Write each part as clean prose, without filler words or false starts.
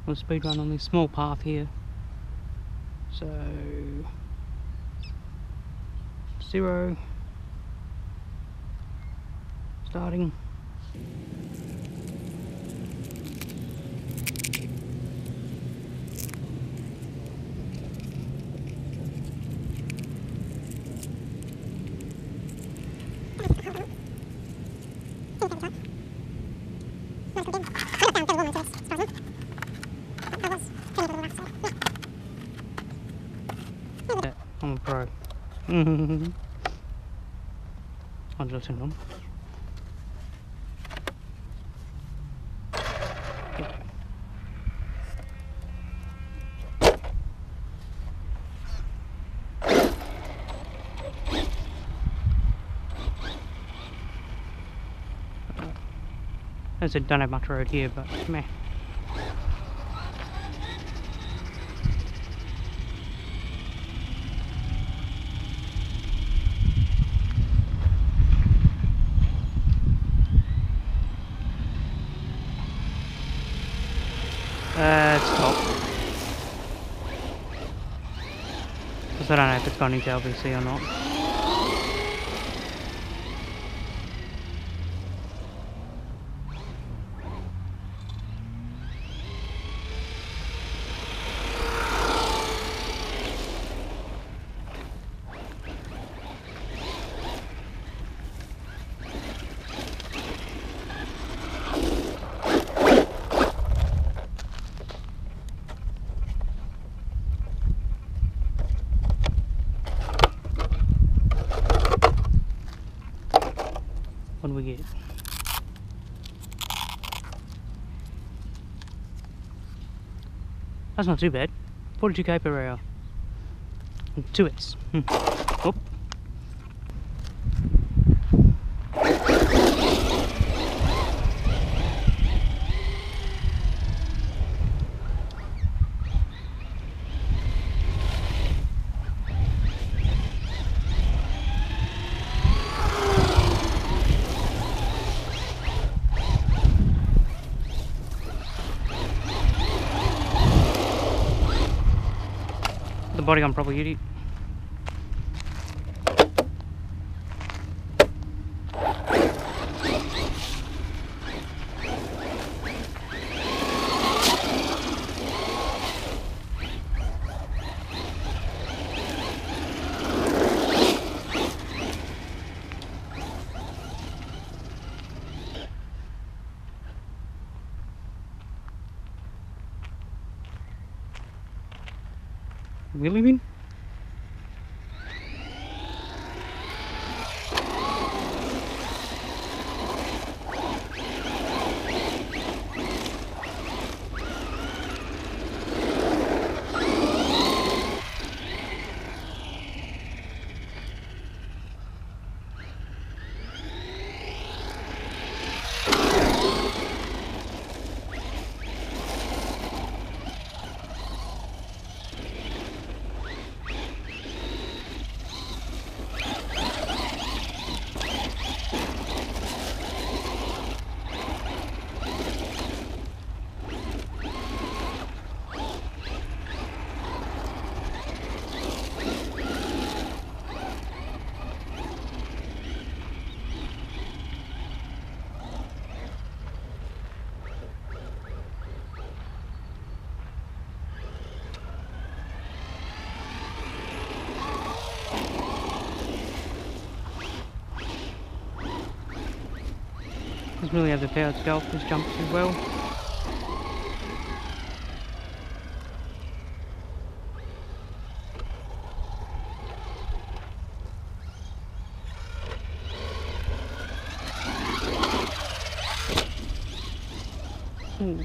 We'll speed run on this small path here. So 0, starting. Yeah, I'm a pro. I'll just turn it on. As I said, don't have much road here, but meh. Stop. Because I don't know if it's gone into LVC or not. What do we get? That's not too bad. 42k per hour. 2s. Oh. The body gun probably idiot. We leaving? Doesn't really have the power to go off this jump as well. Ooh.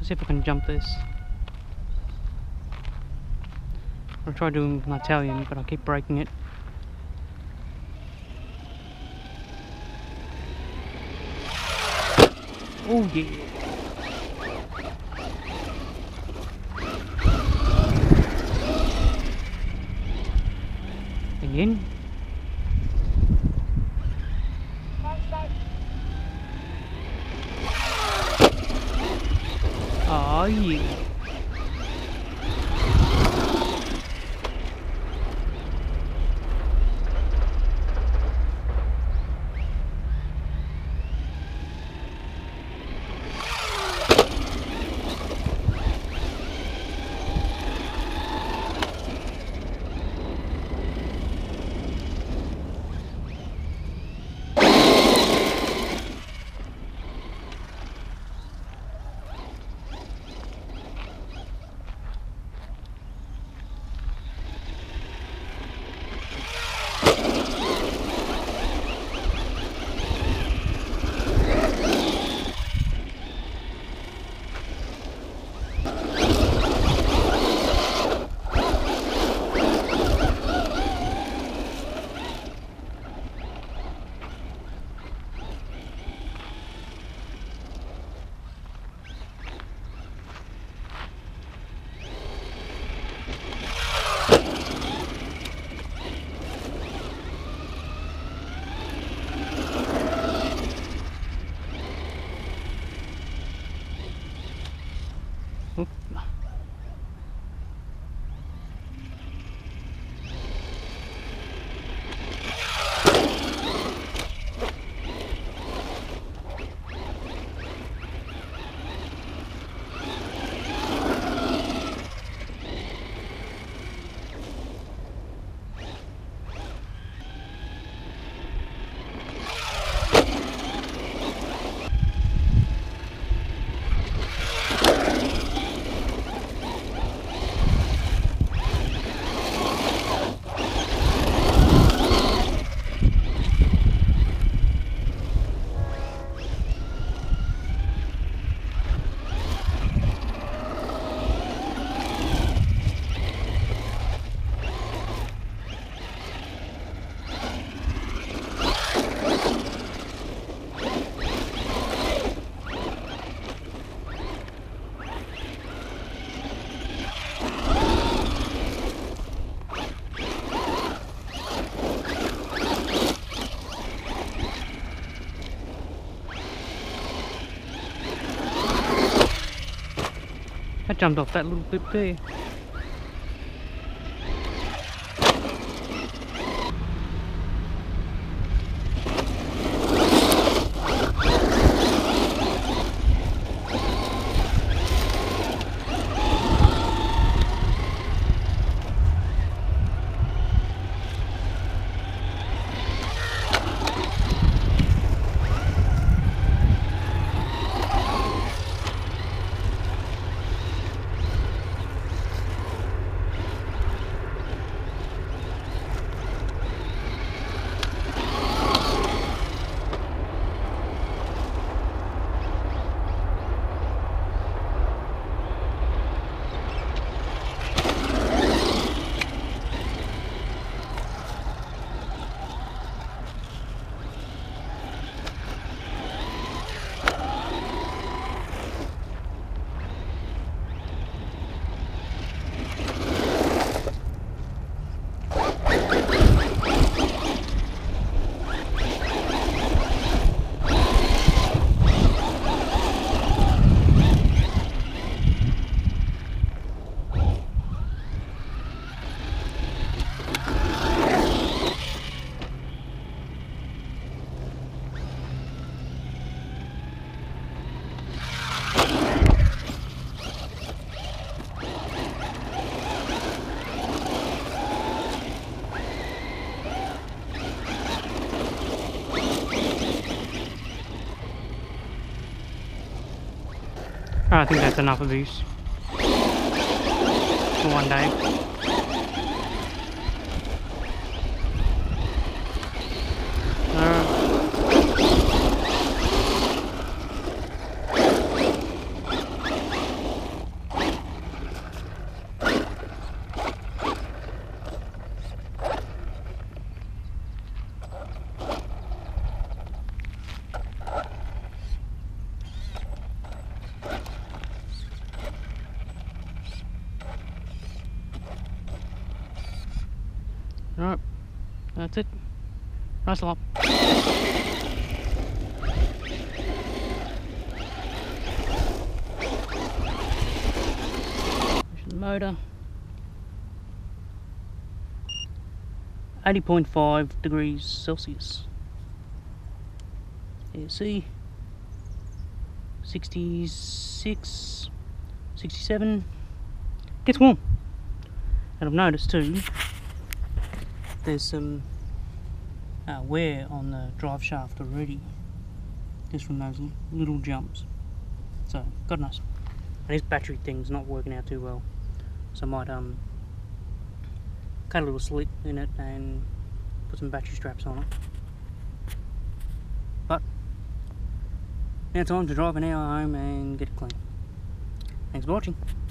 Let's see if I can jump this. I'll try doing an Italian, but I'll keep breaking it. Oh yeah! Again? Oh yeah! Oop. I jumped off that little bit there. I think that's enough of these for one day. That's it. Nice lot. Push the motor. 80.5 degrees Celsius. AC 66, 67. Gets warm. And I've noticed too, there's some wear on the drive shaft already, just from those little jumps. So, God knows. And this battery thing's not working out too well. So I might cut a little slit in it and put some battery straps on it. But now time to drive an hour home and get it clean. Thanks for watching.